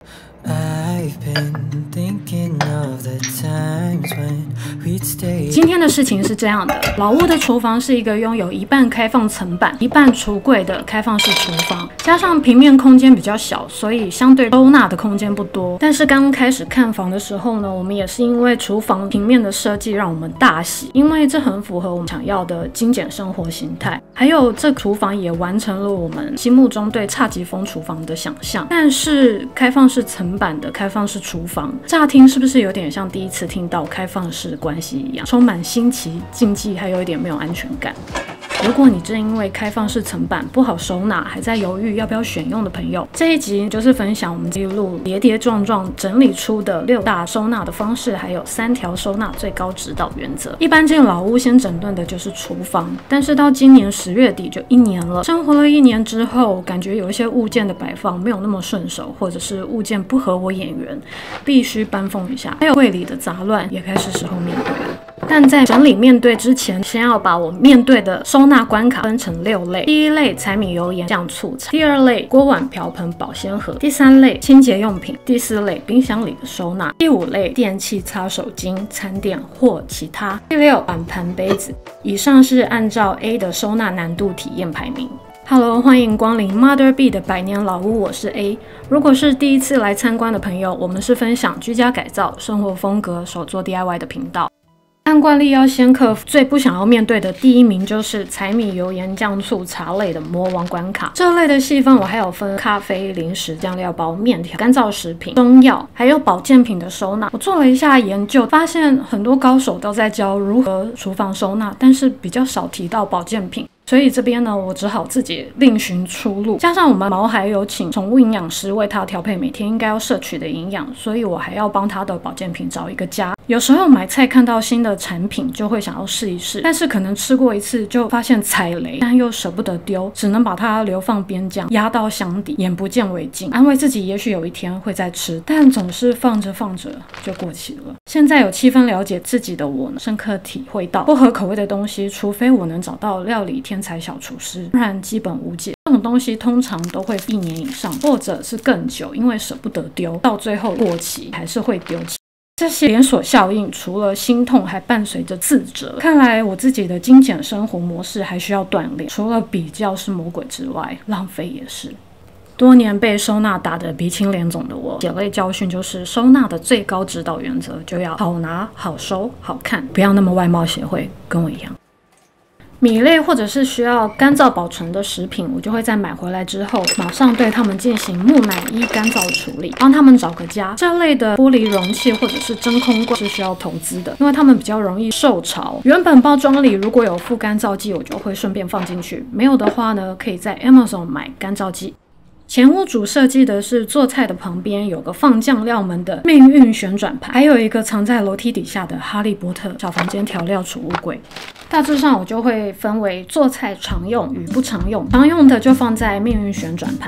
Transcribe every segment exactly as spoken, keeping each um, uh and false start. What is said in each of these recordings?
今天的事情是这样的，老屋的厨房是一个拥有一半开放层板、一半橱柜的开放式厨房，加上平面空间比较小，所以相对收纳的空间不多。但是刚开始看房的时候呢，我们也是因为厨房平面的设计让我们大喜，因为这很符合我们想要的精简生活形态。还有这厨房也完成了我们心目中对侘寂风厨房的想象。但是开放式层板的开放式厨房，乍听是不是有点像第一次听到开放式关系一样，充满新奇、禁忌，还有一点没有安全感？如果你正因为开放式层板不好收纳，还在犹豫要不要选用的朋友，这一集就是分享我们这一路跌跌撞撞整理出的六大收纳的方式，还有三条收纳最高指导原则。一般进老屋先整顿的就是厨房，但是到今年十月底就一年了，生活了一年之后，感觉有一些物件的摆放没有那么顺手，或者是物件不合我眼缘，必须搬放一下。还有柜里的杂乱也开始时候面对了。但在整理面对之前，先要把我面对的收纳关卡分成六类。第一类柴米油盐酱醋茶，第二类锅碗瓢盆保鲜盒，第三类清洁用品，第四类冰箱里的收纳，第五类电器擦手巾、餐垫或其他，第六碗盘杯子。以上是按照 A 的收纳难度体验排名。Hello， 欢迎光临 Mother B 的百年老屋，我是 A。如果是第一次来参观的朋友，我们是分享居家改造、生活风格、手作 D I Y 的频道。按惯例要先克服最不想要面对的第一名，就是柴米油盐酱醋茶类的魔王关卡。这类的细分我还有分咖啡、零食、酱料包、面条、干燥食品、中药，还有保健品的收纳。我做了一下研究，发现很多高手都在教如何厨房收纳，但是比较少提到保健品。所以这边呢，我只好自己另寻出路。加上我们毛孩有请宠物营养师为他调配每天应该要摄取的营养，所以我还要帮他的保健品找一个家。有时候买菜看到新的产品就会想要试一试，但是可能吃过一次就发现踩雷，但又舍不得丢，只能把它流放边疆，压到箱底，眼不见为净，安慰自己也许有一天会再吃，但总是放着放着就过期了。现在有七分了解自己的我呢，深刻体会到不合口味的东西，除非我能找到料理天才小厨师，不然基本无解。这种东西通常都会一年以上，或者是更久，因为舍不得丢，到最后过期还是会丢弃。这些连锁效应除了心痛，还伴随着自责。看来我自己的精简生活模式还需要锻炼。除了比较是魔鬼之外，浪费也是。多年被收纳打得鼻青脸肿的我，血泪教训就是收纳的最高指导原则就要好拿、好收、好看，不要那么外貌协会，跟我一样。米类或者是需要干燥保存的食品，我就会在买回来之后马上对它们进行木乃伊干燥处理，帮它们找个家。这类的玻璃容器或者是真空柜是需要投资的，因为它们比较容易受潮。原本包装里如果有附干燥剂，我就会顺便放进去，没有的话呢，可以在 Amazon 买干燥剂。前屋主设计的是做菜的旁边有个放酱料门的命运旋转盘，还有一个藏在楼梯底下的哈利波特小房间调料储物柜。大致上我就会分为做菜常用与不常用，常用的就放在命运旋转盘。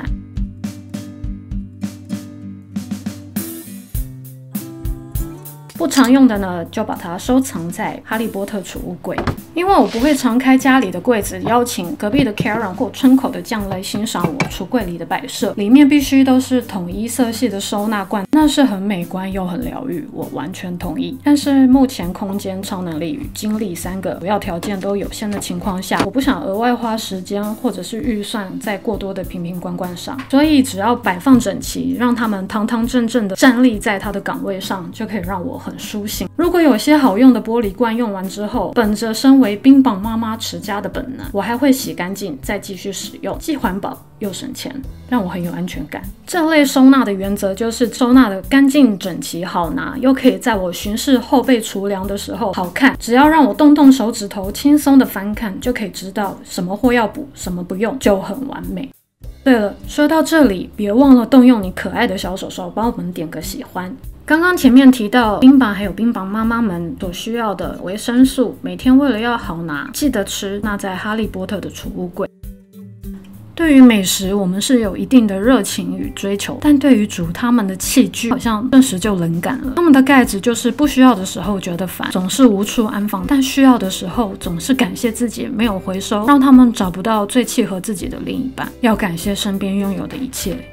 不常用的呢，就把它收藏在哈利波特储物柜。因为我不会常开家里的柜子，邀请隔壁的 Karen 或村口的酱来欣赏我橱柜里的摆设，里面必须都是统一色系的收纳罐，那是很美观又很疗愈，我完全同意。但是目前空间、超能力与精力三个主要条件都有限的情况下，我不想额外花时间或者是预算在过多的瓶瓶罐罐上，所以只要摆放整齐，让他们堂堂正正的站立在它的岗位上，就可以让我很舒心。如果有些好用的玻璃罐用完之后，本着身为冰棒妈妈持家的本能，我还会洗干净再继续使用，既环保又省钱，让我很有安全感。这类收纳的原则就是收纳的干净整齐好拿，又可以在我巡视后备厨粮的时候好看，只要让我动动手指头轻松的翻看，就可以知道什么货要补什么不用，就很完美。对了，说到这里，别忘了动用你可爱的小手手帮我们点个喜欢。刚刚前面提到冰棒还有冰棒妈妈们所需要的维生素，每天为了要好拿，记得吃，那在哈利波特的储物柜。对于美食，我们是有一定的热情与追求，但对于煮它们的器具，好像顿时就冷感了。它们的盖子就是不需要的时候觉得烦，总是无处安放，但需要的时候总是感谢自己没有回收，让他们找不到最契合自己的另一半。要感谢身边拥有的一切，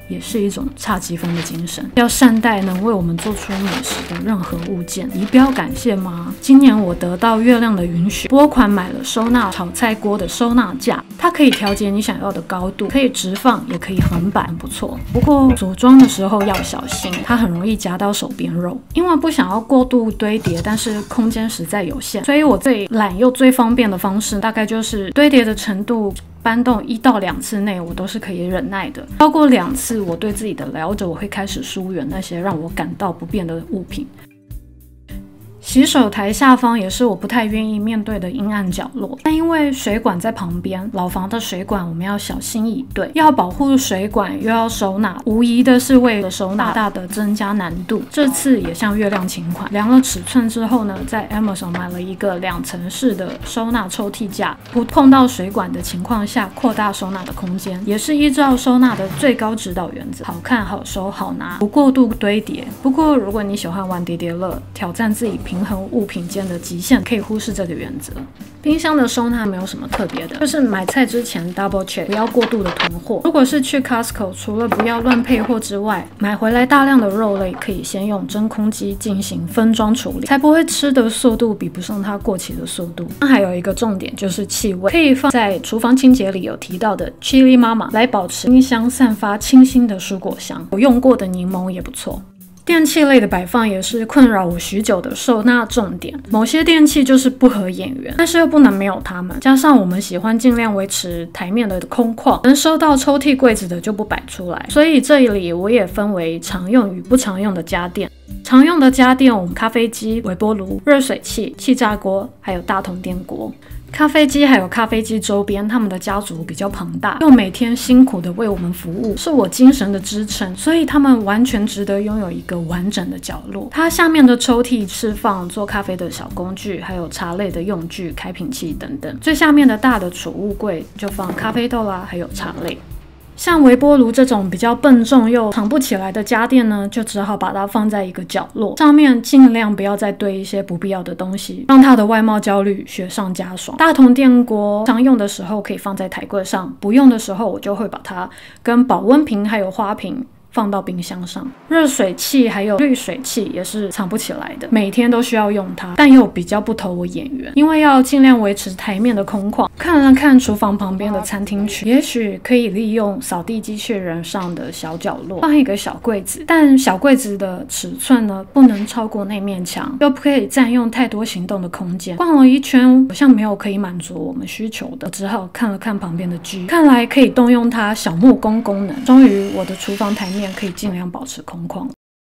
也是一种侘寂风的精神。要善待能为我们做出美食的任何物件，以表感谢吗？今年我得到月亮的允许，拨款买了收纳炒菜锅的收纳架，它可以调节你想要的高度，可以直放也可以横摆，很不错。不过组装的时候要小心，它很容易夹到手边肉。因为不想要过度堆叠，但是空间实在有限，所以我最懒又最方便的方式，大概就是堆叠的程度搬动一到两次内，我都是可以忍耐的。超过两次，我对自己的了解，我会开始疏远那些让我感到不便的物品。洗手台下方也是我不太愿意面对的阴暗角落，但因为水管在旁边，老房的水管我们要小心以对，要保护水管又要收纳，无疑的是为了收纳大的增加难度。这次也向月亮请款，量了尺寸之后呢，在 Amazon 买了一个两层式的收纳抽屉架，不碰到水管的情况下扩大收纳的空间，也是依照收纳的最高指导原则，好看好收好拿，不过度堆叠。不过如果你喜欢玩叠叠乐，挑战自己平衡物品间的极限，可以忽视这个原则。冰箱的收纳没有什么特别的，就是买菜之前 double check， 不要过度的囤货。如果是去 Costco， 除了不要乱配货之外，买回来大量的肉类可以先用真空机进行分装处理，才不会吃的速度比不上它过期的速度。那还有一个重点就是气味，可以放在厨房清洁里有提到的 Chili Mama 来保持冰箱散发清新的蔬果香，有用过的柠檬也不错。电器类的摆放也是困扰我许久的收纳重点。某些电器就是不合眼缘，但是又不能没有它们。加上我们喜欢尽量维持台面的空旷，能收到抽屉柜子的就不摆出来。所以这里我也分为常用与不常用的家电。常用的家电，我们咖啡机、微波炉、热水器、气炸锅，还有大同电锅。咖啡机还有咖啡机周边，他们的家族比较庞大，又每天辛苦的为我们服务，是我精神的支撑，所以他们完全值得拥有一个完整的角落。它下面的抽屉是放做咖啡的小工具，还有茶类的用具、开瓶器等等。最下面的大的储物柜就放咖啡豆啦，还有茶类。像微波炉这种比较笨重又藏不起来的家电呢，就只好把它放在一个角落，上面尽量不要再堆一些不必要的东西，让它的外貌焦虑雪上加霜。大同电锅常用的时候可以放在台柜上，不用的时候我就会把它跟保温瓶还有花瓶放到冰箱上。热水器还有滤水器也是藏不起来的，每天都需要用它，但又比较不投我眼缘，因为要尽量维持台面的空旷。看了看厨房旁边的餐厅区，也许可以利用扫地机器人上的小角落放一个小柜子，但小柜子的尺寸呢不能超过那面墙，又不可以占用太多行动的空间。逛了一圈，好像没有可以满足我们需求的，我只好看了看旁边的 G， 看来可以动用它小木工功能。终于我的厨房台面可以尽量保持空旷。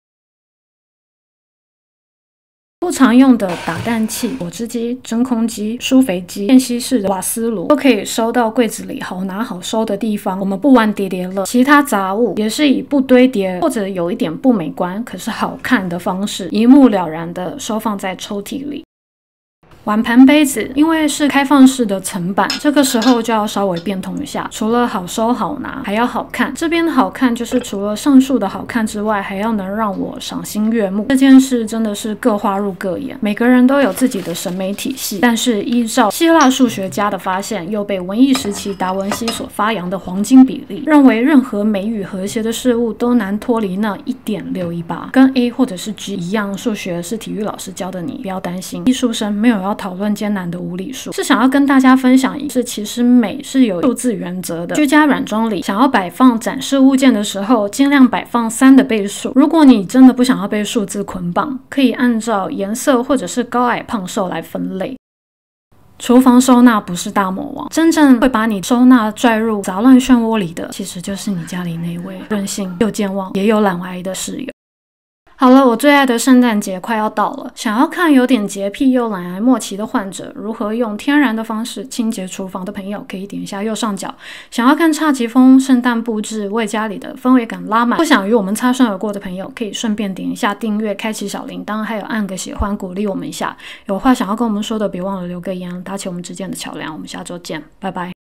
不常用的打蛋器、果汁机、真空机、舒肥机、间隙式的瓦斯炉都可以收到柜子里好拿好收的地方。我们不玩叠叠乐，其他杂物也是以不堆叠或者有一点不美观可是好看的方式，一目了然的收放在抽屉里。碗盘杯子因为是开放式的层板，这个时候就要稍微变通一下，除了好收好拿还要好看。这边的好看就是除了上述的好看之外，还要能让我赏心悦目。这件事真的是各花入各眼，每个人都有自己的审美体系，但是依照希腊数学家的发现，又被文艺时期达文西所发扬的黄金比例，认为任何美与和谐的事物都难脱离那 一点六一八， 跟 A 或者是 G 一样，数学是体育老师教的你，不要担心，艺术生没有要讨论艰难的无理数，是想要跟大家分享一次，其实美是有数字原则的。居家软装里想要摆放展示物件的时候，尽量摆放三的倍数。如果你真的不想要被数字捆绑，可以按照颜色或者是高矮胖瘦来分类。厨房收纳不是大魔王，真正会把你收纳拽入杂乱漩涡里的，其实就是你家里那位任性又健忘也有懒癌的室友。好了，我最爱的圣诞节快要到了，想要看有点洁癖又懒癌末期的患者如何用天然的方式清洁厨房的朋友，可以点一下右上角。想要看侘寂风圣诞布置为家里的氛围感拉满，不想与我们擦身而过的朋友，可以顺便点一下订阅，开启小铃铛，还有按个喜欢鼓励我们一下。有话想要跟我们说的，别忘了留个言，搭起我们之间的桥梁。我们下周见，拜拜。